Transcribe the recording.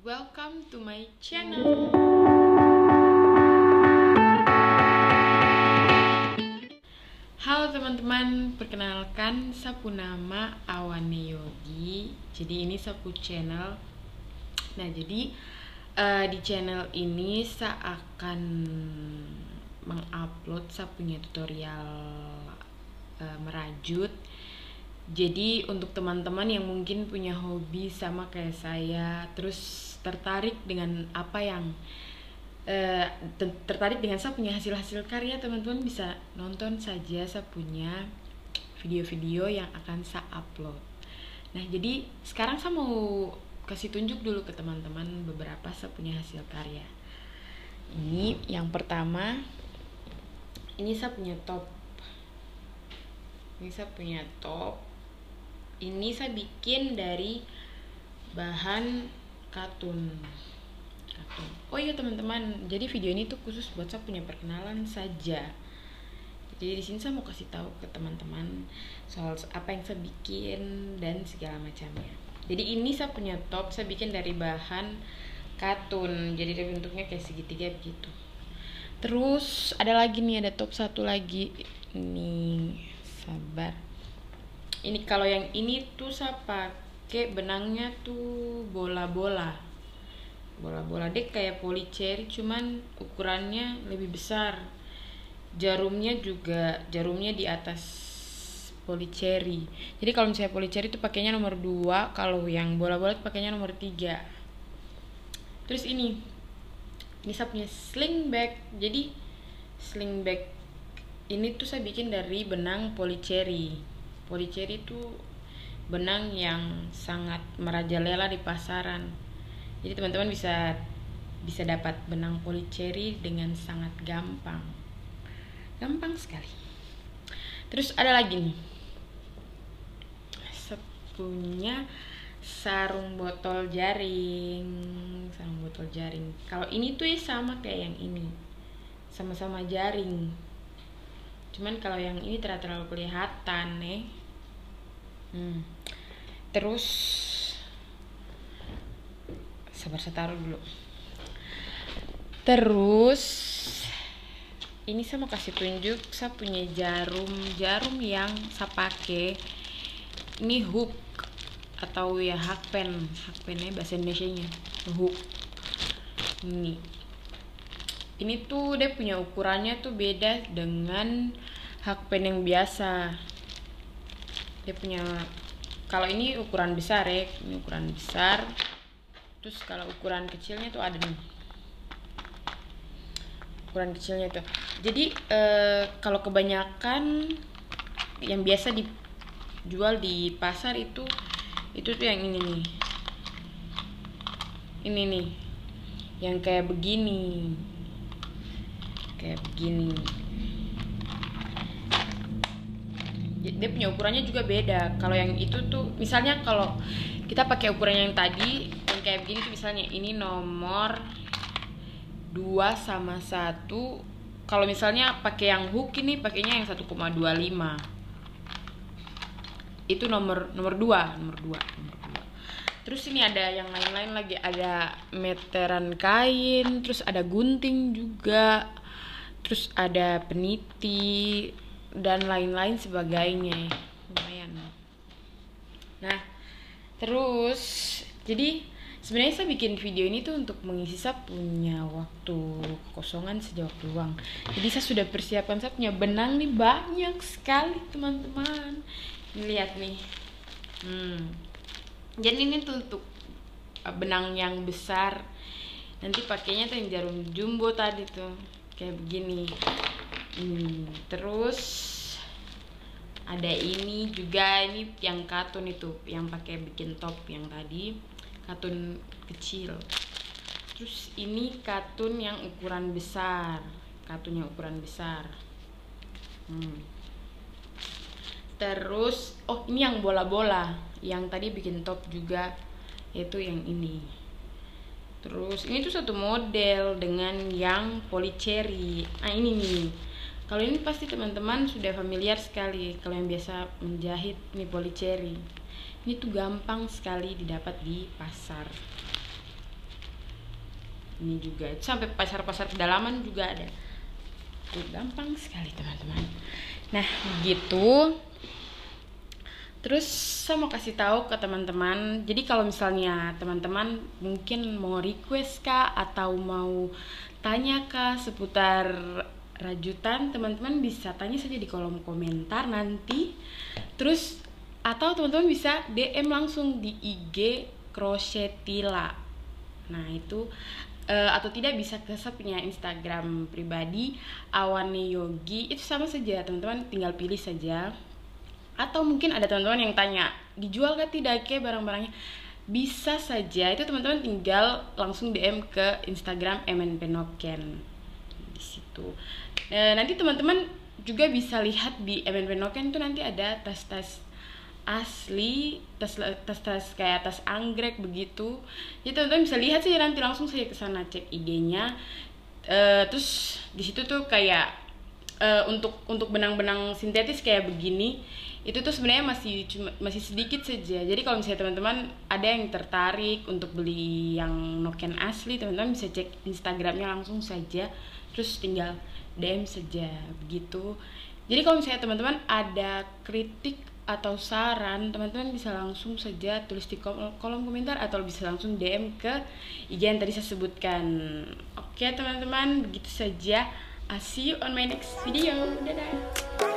Welcome to my channel. Halo teman-teman, perkenalkan sapu nama Awane Yogi. Jadi ini sapu channel. Nah, jadi di channel ini saya akan mengupload sapunya tutorial merajut. Jadi untuk teman-teman yang mungkin punya hobi sama kayak saya, terus tertarik dengan apa yang tertarik dengan saya punya hasil-hasil karya, teman-teman bisa nonton saja saya punya video-video yang akan saya upload. Nah, jadi sekarang saya mau kasih tunjuk dulu ke teman-teman beberapa saya punya hasil karya. Ini yang pertama, ini saya punya top. Ini saya bikin dari bahan katun. Oh iya teman-teman, jadi video ini tuh khusus buat saya punya perkenalan saja. Jadi di sini saya mau kasih tahu ke teman-teman soal apa yang saya bikin dan segala macamnya. Jadi ini saya punya top, saya bikin dari bahan katun. Jadi dia bentuknya kayak segitiga begitu. Terus ada lagi nih, ada top satu lagi. Ini sabar. Ini kalau yang ini tuh saya pakai benangnya tuh bola-bola deh, kayak polycherry, cuman ukurannya lebih besar. Jarumnya di atas polycherry. Jadi kalau misalnya polycherry itu pakainya nomor 2, kalau yang bola-bola itu pakainya nomor 3. Terus ini saya punya sling bag. Jadi sling bag ini tuh saya bikin dari benang polycherry. Polycherry itu benang yang sangat merajalela di pasaran. Jadi teman-teman bisa dapat benang polycherry dengan sangat gampang sekali. Terus ada lagi nih, punya sarung botol jaring. Kalau ini tuh sama kayak yang ini, sama-sama jaring. Cuman kalau yang ini terlalu kelihatan nih. Terus sabar, saya taruh dulu. Terus ini saya mau kasih tunjuk, saya punya jarum yang saya pakai. Ini hook atau ya hakpennya bahasa Indonesianya, hook. Ini tuh dia punya ukurannya tuh beda dengan hakpen yang biasa. Dia punya, kalau ini ukuran besar ya, ini ukuran besar. Terus kalau ukuran kecilnya tuh ada nih, ukuran kecilnya tuh. Jadi kalau kebanyakan yang biasa dijual di pasar itu tuh yang ini nih, yang kayak begini. Dia punya ukurannya juga beda. Kalau yang itu tuh, misalnya kalau kita pakai ukuran yang tadi, yang kayak begini tuh, misalnya ini nomor 2 sama 1. Kalau misalnya pakai yang hook ini pakainya yang 1,25. Itu nomor 2. Terus ini ada yang lain-lain lagi, ada meteran kain, terus ada gunting juga, terus ada peniti dan lain-lain sebagainya. Lumayan. Nah, terus jadi sebenarnya saya bikin video ini tuh untuk mengisi saya punya waktu kosongan sejak waktu luang. Jadi saya sudah persiapan, saya punya benang nih banyak sekali teman-teman. Lihat nih. Jadi ini tuh untuk benang yang besar. Nanti pakainya tuh yang jarum jumbo tadi tuh, kayak begini. Terus ada ini juga, ini yang katun itu, yang pakai bikin top yang tadi, katun kecil. Terus ini katun yang ukuran besar, Terus ini yang bola-bola, yang tadi bikin top juga, yaitu yang ini. Terus ini tuh satu model dengan yang polycherry. Nah ini nih, kalau ini pasti teman-teman sudah familiar sekali. Kalau yang biasa menjahit nih polycherry, ini tuh gampang sekali didapat di pasar. ini juga, itu sampai pasar-pasar pedalaman juga ada. Gampang sekali teman-teman. Nah gitu. Terus saya mau kasih tahu ke teman-teman, jadi kalau misalnya teman-teman mungkin mau request kah atau mau tanya kah seputar rajutan, teman-teman bisa tanya saja di kolom komentar nanti. Terus atau teman-teman bisa DM langsung di IG Crochetila. Nah itu atau tidak bisa ke saya punya Instagram pribadi Awane Yogi, itu sama saja teman-teman, tinggal pilih saja. Atau mungkin ada teman-teman yang tanya dijual gak tidak ke barang-barangnya, bisa saja, itu teman-teman tinggal langsung DM ke Instagram MNP Noken di situ. Nanti teman-teman juga bisa lihat di MNP Noken itu nanti ada tas-tas asli, tas-tas kayak tas anggrek begitu. Jadi teman-teman bisa lihat sih, nanti langsung saja ke sana cek IG-nya. Terus di situ tuh kayak untuk benang-benang sintetis kayak begini, itu tuh sebenarnya masih sedikit saja. Jadi kalau misalnya teman-teman ada yang tertarik untuk beli yang Noken asli, teman-teman bisa cek Instagramnya langsung saja, terus tinggal DM saja begitu. Jadi kalau misalnya teman-teman ada kritik atau saran, teman-teman bisa langsung saja tulis di kolom komentar atau bisa langsung DM ke IG yang tadi saya sebutkan. Oke teman-teman, begitu saja. I'll see you on my next video. Dadah.